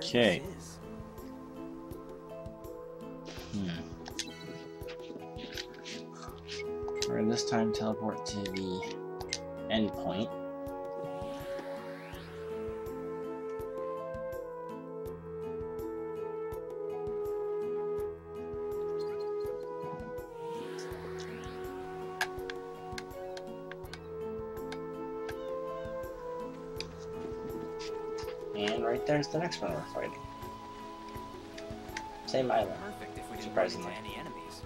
Okay. We're gonna this time teleport to the endpoint. And right there's the next one we're fighting. Same island. Perfect if we didn't run Surprisingly. into any enemies.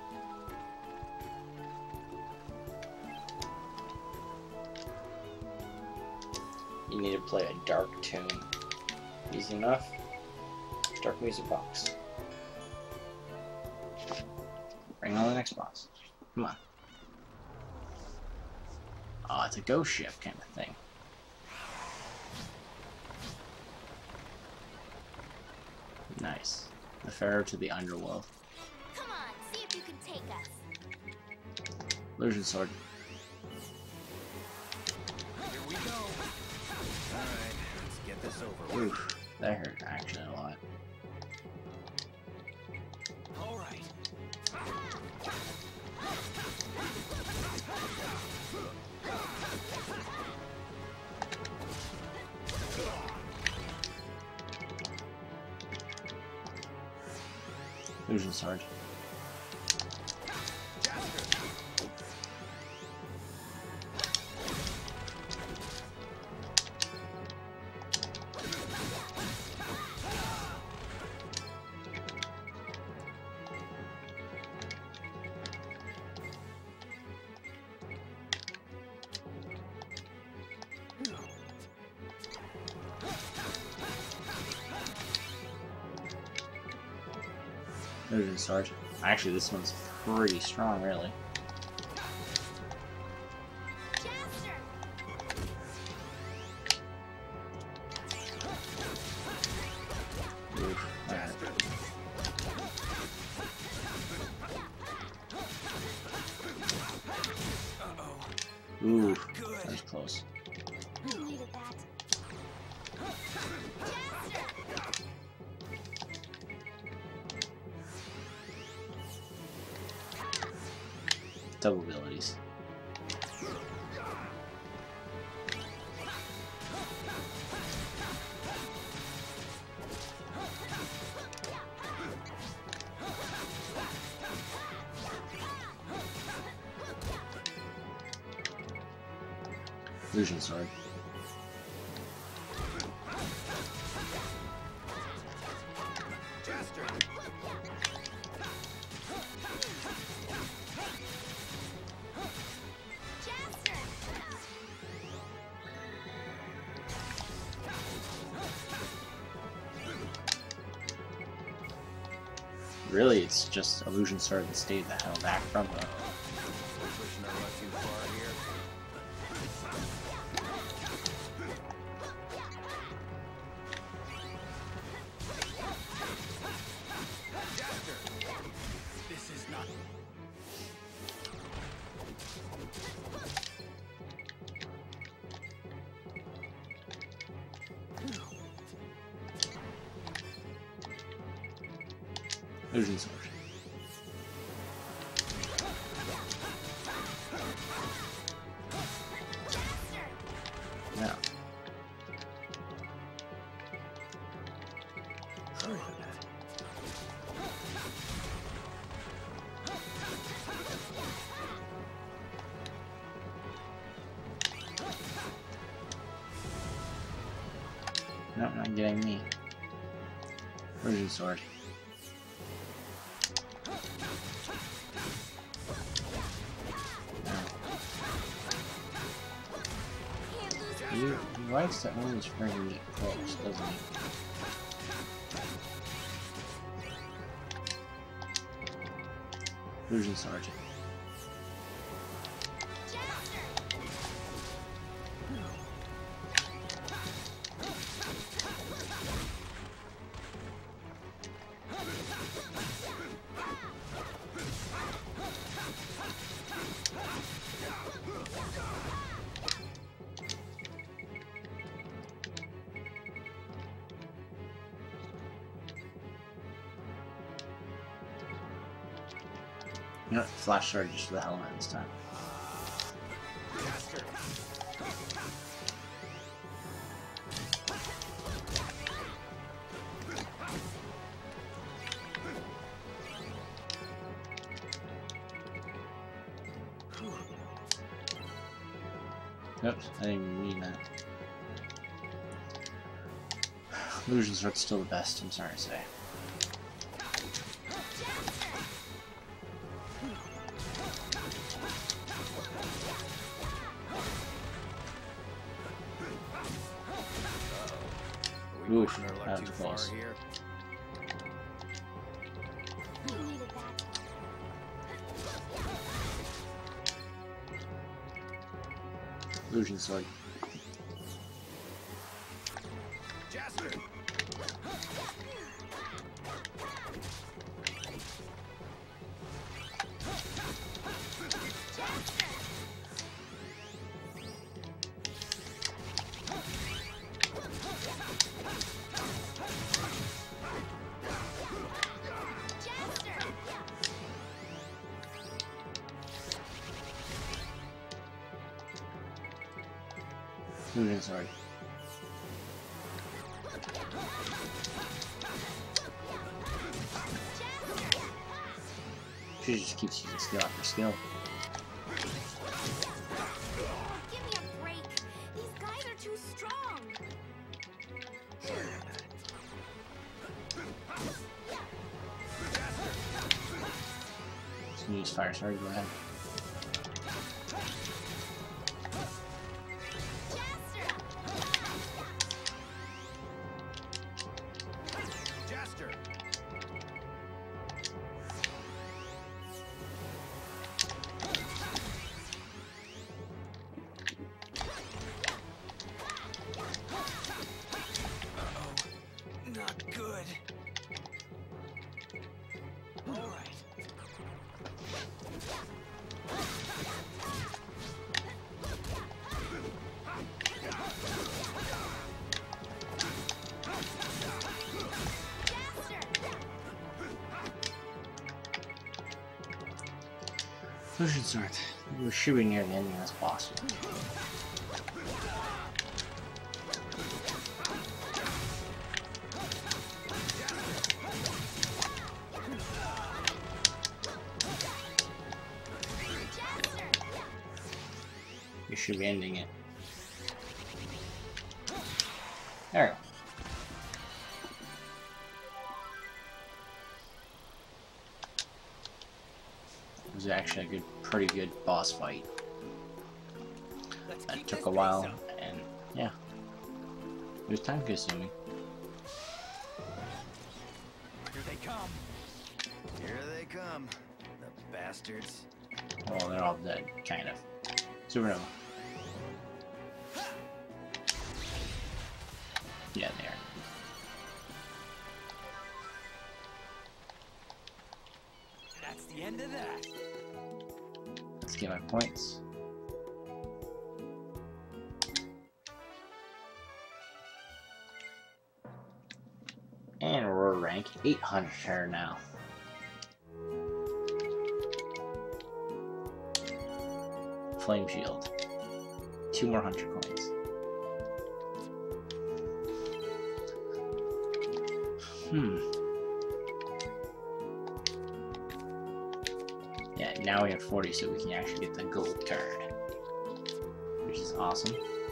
You need to play a dark tune. Easy enough. Dark music box. Bring on the next boss. Come on. Oh, it's a ghost ship kind of thing. Nice. The Pharaoh to the underworld. Come on, see if you can take us. Illusion sword. Here we go. Alright, let's get this over with. Oof, that hurt actually a lot. Alright. Illusion sword. Illusion sword. Actually, this one's pretty strong, really. Jaster! Oof, that hurt. Uh-oh. Ooh, Good. that was close. I needed that. Jaster! Double abilities. Illusion sword. Jaster. Jaster! Really, it's just Illusion sword that stayed the hell back from her. Pushing our luck too far here. Jaster. This is not. Illusion sword. Now. Nope, not getting me. Illusion sword. Can't lose He likes to always friggin' get close, doesn't he? Illusion sword. You know what? Flash Sword just for the hell of it this time. Jaster. Oops, I didn't even mean that. Illusion Sword's still the best, I'm sorry to say. Are we Oof, pushing our that luck was too far close. here? We needed that. Illusion Sword. Jaster. Jaster! Illusion Sword. She just keeps using skill after skill. Give me a break. These guys are too strong. So you use Fire Sword, go ahead. Jaster. Uh-oh. Not good. All right. Illusion Sword. We should be near the ending of this boss. We should be ending it. There we go. It was actually a pretty good boss fight. Let's That keep took this a while, pace up. and yeah, it was time consuming. Here they come. Here they come. The bastards. Well, they're all dead, kind of. Supernova. Yeah, they are. That's the end of that. Let's get my points. And we're rank 800 now. Flame Shield. 2 more hunter coins. Yeah, now we have 40, so we can actually get the gold card, which is awesome.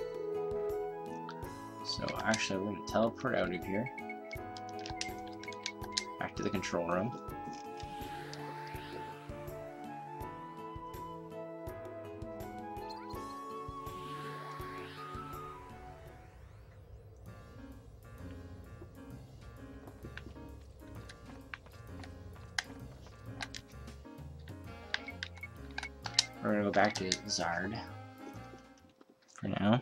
So actually, we're going to teleport out of here, back to the control room. We're gonna go back to Zard for now.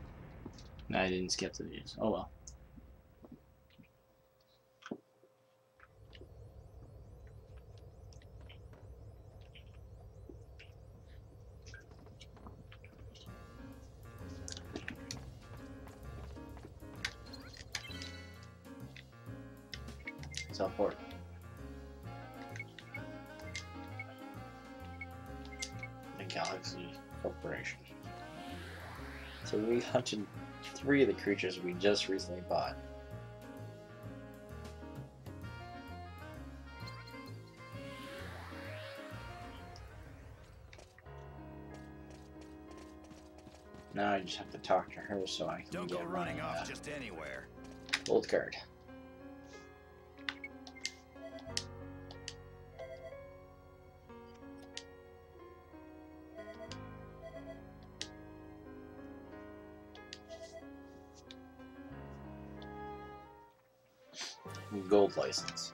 No, I didn't skip the videos. Oh well. Teleport. The Galaxy Corporation. So we hunted 3 of the creatures we just recently bought. Now I just have to talk to her so I can Don't get go running my off just anywhere. gold card. Gold license.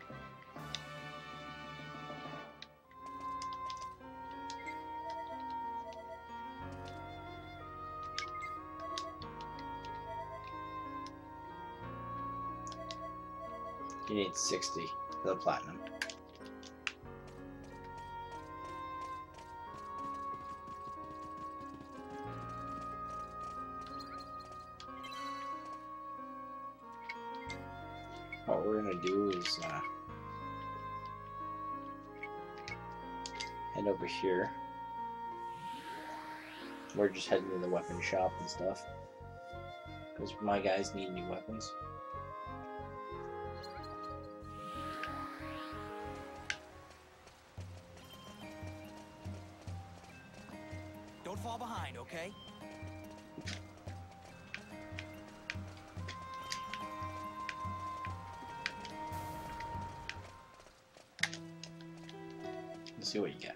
You need 60 for the platinum. What we're gonna do is head over here. We're just heading to the weapon shop and stuff because my guys need new weapons. Don't fall behind, okay? Let's see what you get.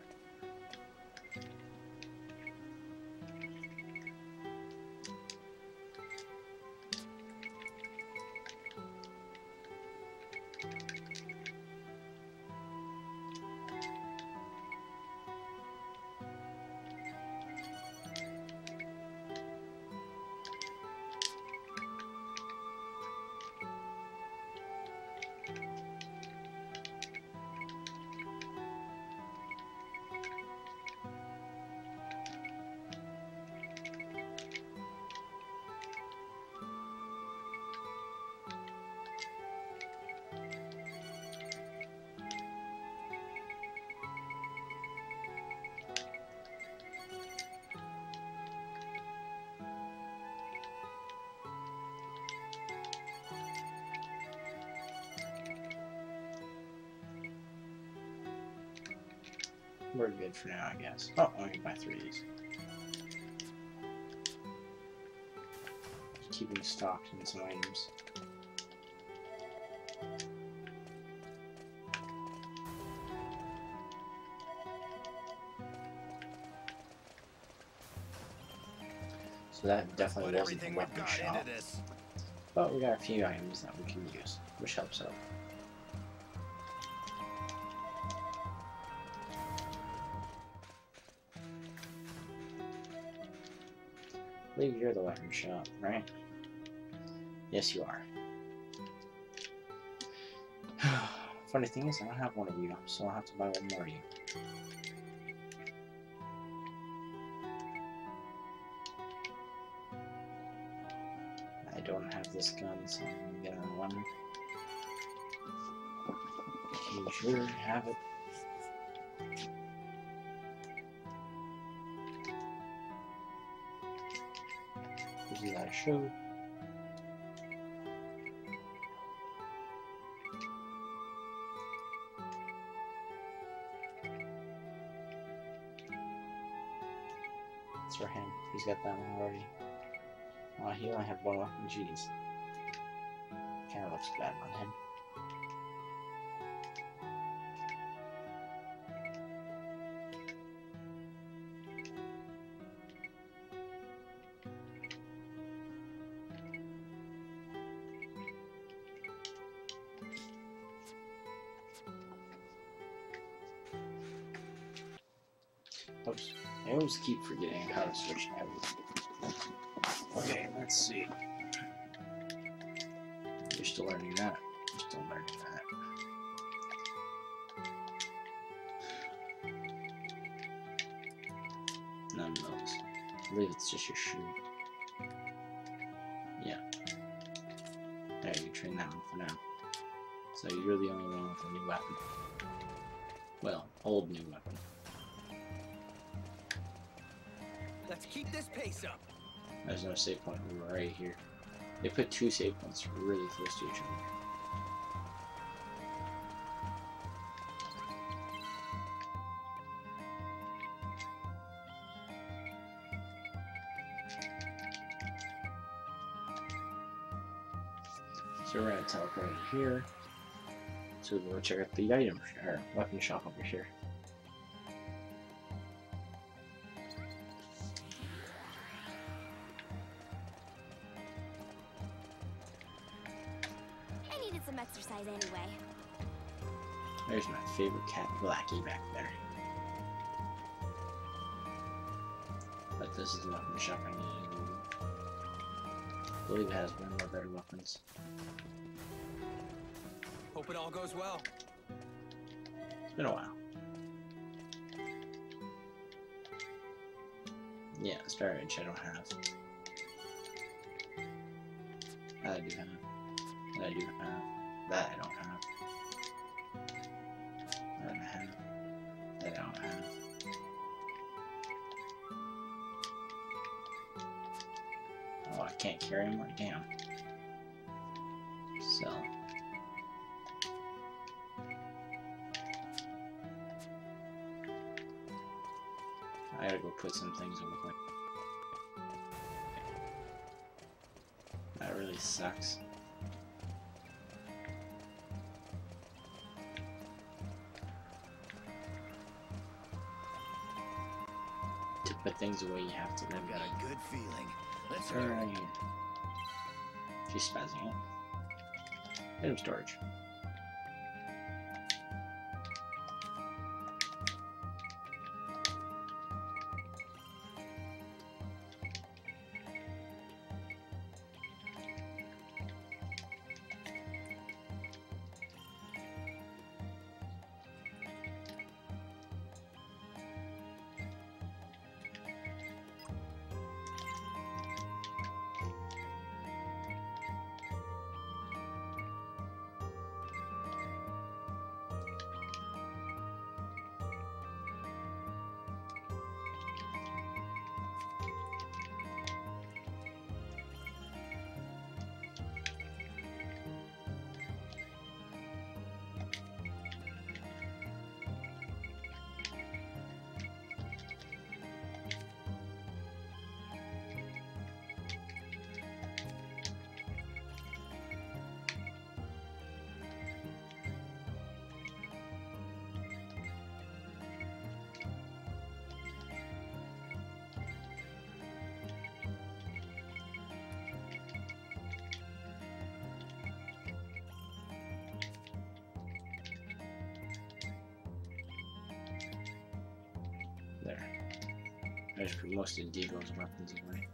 We're good for now, I guess. Oh, I can buy 3 of these. Keeping stocked in some items. So that definitely Put wasn't the everything we've weapon got shop. into this. But we got a few items that we can use, which helps out. I believe you're the weapon shop, right? Yes, you are. Funny thing is, I don't have one of you, so I'll have to buy one more of you. I don't have this gun, so I'm gonna get another one. You sure have it. Gives you that show. It's for him. He's got that one already. He only had one weapon. Jeez. Kinda looks bad on him. Oops. I always keep forgetting how to switch out. Okay, let's see. You're still learning that. You're still learning that. None of those. I believe it's just your shoe. Yeah. There, you can train that one for now. So you're the only one with a new weapon. Well, old new weapon. Let's keep this pace up. There's no save point right here. They put 2 save points really close to each other. So we're gonna teleport here. So we'll check out the item or weapon shop over here. I needed some exercise anyway. There's my favorite cat, Blackie, back there. But this is the weapon shop I need. I believe it has one more better weapons. Hope it all goes well. It's been a while. Yeah, Star Edge I don't have. That I do have. That I do have. That I don't have. That I have. That I don't have. Oh, I can't carry anymore? Damn. So. I gotta go put some things away. That really sucks. To put things away, you have to then I've got a good feeling. Let's hurry. right here. She's spazzing out. Item storage. There. I just put most of Deagle's weapons away.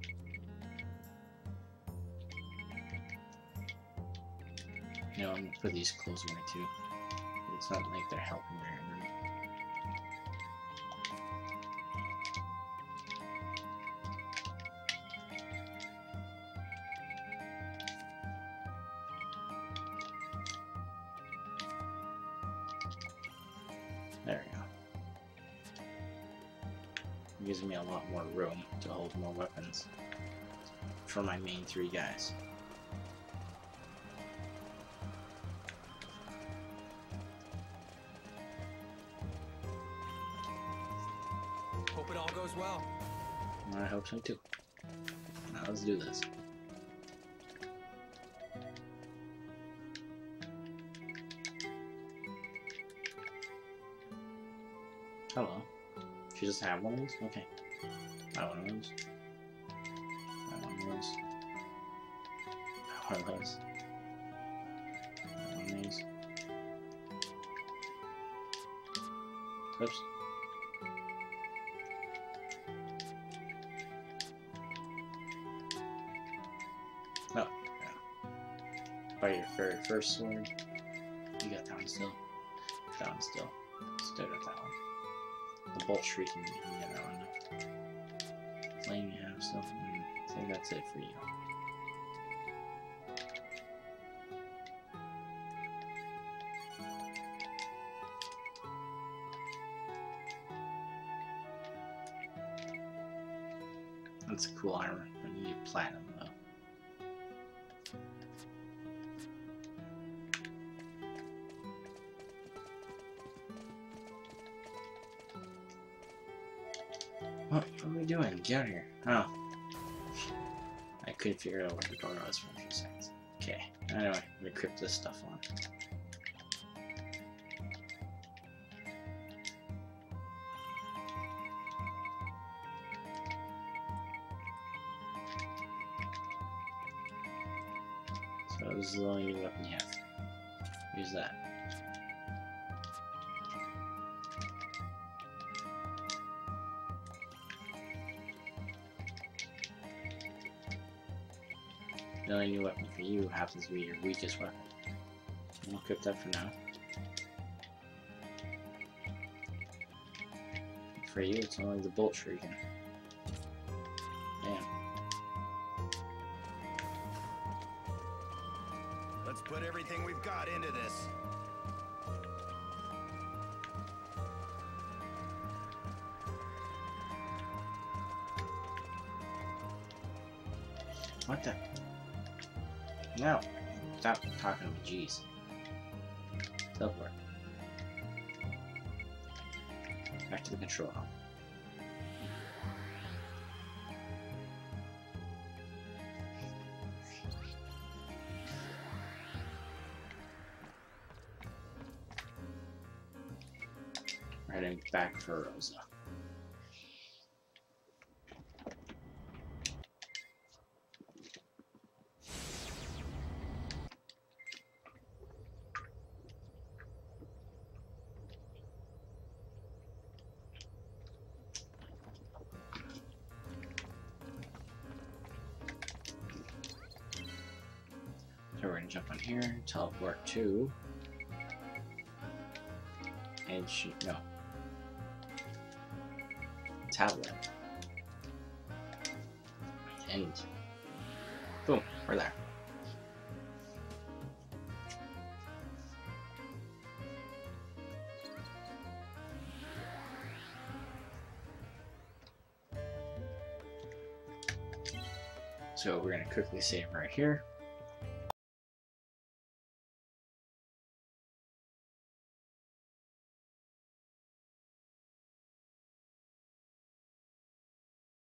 You know, I'm gonna put these clothes away too. It's not like they're helping very much. There we go. It gives me a lot more room to hold more weapons for my main 3 guys. Hope it all goes well. I hope so too. Now let's do this. Hello. She doesn't have one of those? Okay. I want one of those. I want one of those. I want one of those. I want one of these. Oops. Oh, yeah. By your very first sword. You got that one still. That one still. Still got that one. The bolt shrieking, you can get that one. Flame you have still. I think that's it for you. That's a cool armor. I need platinum though. What are we doing? Get out of here. Oh. I couldn't figure out where the door was for a few seconds. Okay. Anyway, I'm gonna equip this stuff on. So this is the only weapon you have. Use that. The only new weapon for you happens to be your weakest weapon. I'll equip that for now. For you, it's only the bolt shuriken. Damn. Let's put everything we've got into this. What the? No. Stop talking to me, jeez. Teleport. Back to the control hall. Heading back for Rosa. So we're gonna jump on here, teleport to Edge, no. Tablet. And boom, we're there. So we're gonna quickly save right here.